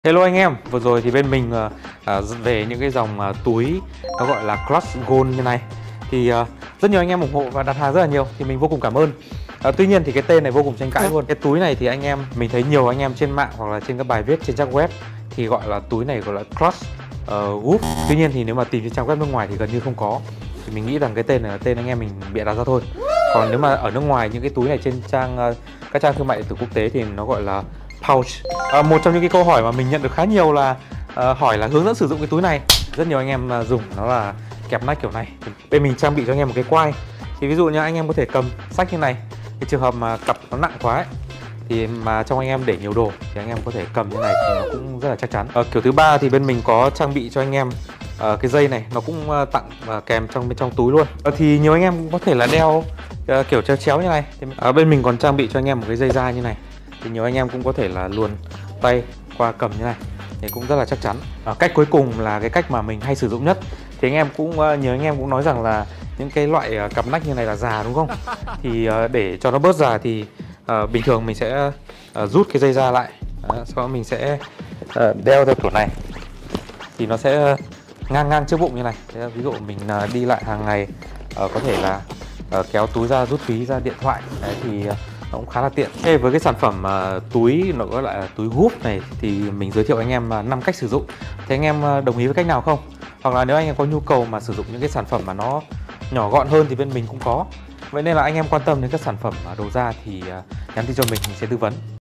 Hello anh em, vừa rồi thì bên mình về những cái dòng túi nó gọi là Clutch Gold như này thì rất nhiều anh em ủng hộ và đặt hàng rất là nhiều thì mình vô cùng cảm ơn. Tuy nhiên thì cái tên này vô cùng tranh cãi luôn. Cái túi này thì anh em mình thấy nhiều anh em trên mạng hoặc là trên các bài viết trên trang web thì gọi là túi này gọi là Clutch Gold. Tuy nhiên thì nếu mà tìm trên trang web nước ngoài thì gần như không có. Thì mình nghĩ rằng cái tên này là tên anh em mình bịa đặt ra thôi. Còn nếu mà ở nước ngoài những cái túi này trên các trang thương mại điện tử quốc tế thì nó gọi là pouch. Một trong những cái câu hỏi mà mình nhận được khá nhiều là hỏi là hướng dẫn sử dụng cái túi này. Rất nhiều anh em dùng nó là kẹp nách kiểu này. Bên mình trang bị cho anh em một cái quai. Thì ví dụ như anh em có thể cầm xách như này. Cái trường hợp mà cặp nó nặng quá ấy, thì mà trong anh em để nhiều đồ thì anh em có thể cầm như này thì nó cũng rất là chắc chắn. Kiểu thứ ba thì bên mình có trang bị cho anh em cái dây này, nó cũng tặng kèm bên trong túi luôn. Thì nhiều anh em có thể là đeo kiểu chéo chéo như này. Thì bên mình còn trang bị cho anh em một cái dây da như này. Thì nhiều anh em cũng có thể là luồn tay qua cầm như này thì cũng rất là chắc chắn. Cách cuối cùng là cái cách mà mình hay sử dụng nhất. Thì anh em cũng nhiều anh em cũng nói rằng là những cái loại cặp nách như này là già đúng không? Thì để cho nó bớt già thì bình thường mình sẽ rút cái dây ra lại. Sau đó mình sẽ đeo theo kiểu này thì nó sẽ ngang trước bụng như này. Ví dụ mình đi lại hàng ngày có thể là kéo túi ra, rút ví ra, điện thoại. Đấy, thì nó cũng khá là tiện. Với cái sản phẩm túi nó gọi là túi Goop này thì mình giới thiệu anh em 5 cách sử dụng. Thì anh em đồng ý với cách nào không? Hoặc là nếu anh em có nhu cầu mà sử dụng những cái sản phẩm mà nó nhỏ gọn hơn thì bên mình cũng có. Vậy nên là anh em quan tâm đến các sản phẩm đồ da thì nhắn tin cho mình sẽ tư vấn.